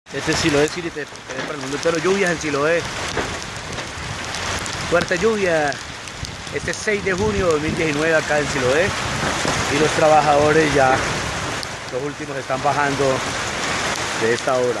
Este es Siloé, Siloé, para el mundo entero. Lluvias en Siloé. Fuerte lluvia. Este 6 de junio de 2019 acá en Siloé. Y los trabajadores ya, los últimos, están bajando de esta hora.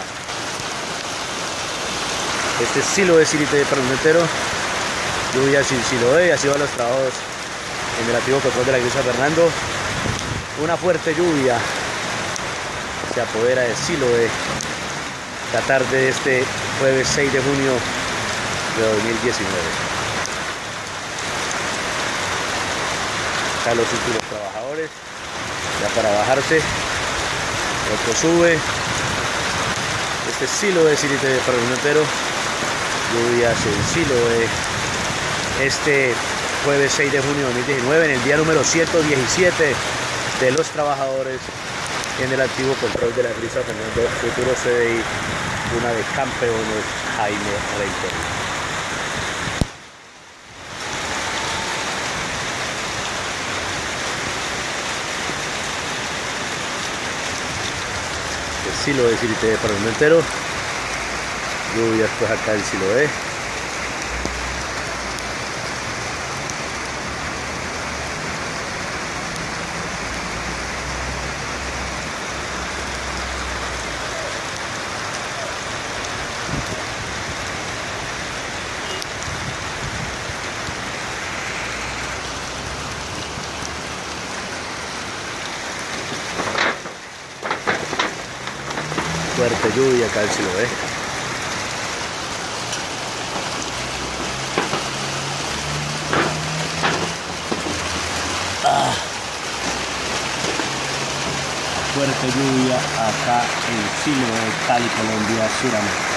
Este es Siloé, Siloé, para el mundo entero. Lluvias en Siloé. Así van los trabajos en el antiguo control de la iglesia Fernando. Una fuerte lluvia se apodera de Siloé la tarde de este jueves 6 de junio de 2019. Acá los últimos trabajadores, ya para bajarse. Otro sube. Este es Siloé, Siloé, para el mundo entero. Lluvias en Siloé este jueves 6 de junio de 2019, en el día número 117 de los trabajadores en el antiguo control de la iglesia Fernando, futuro CDI, una de campeones, Jaime Rentería. Siloé, Siloé, para el mundo entero. Lluvias pues acá en Siloé. Fuerte lluvia acá en Siloé. Fuerte lluvia acá en Siloé, Cali, Colombia, Suramérica.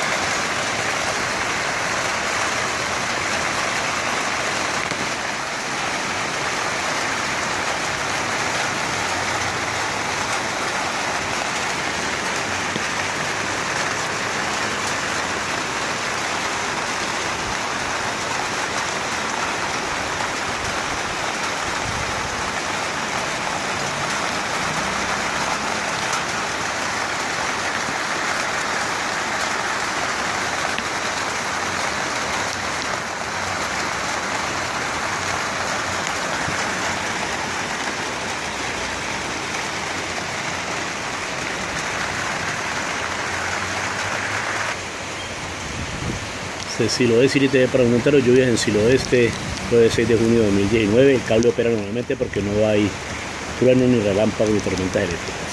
Siloé, Siloé, para el mundo entero. Lluvias en Siloé este jueves 6 de junio de 2019. El cable opera normalmente porque no hay trueno ni relámpago ni tormentas eléctricas.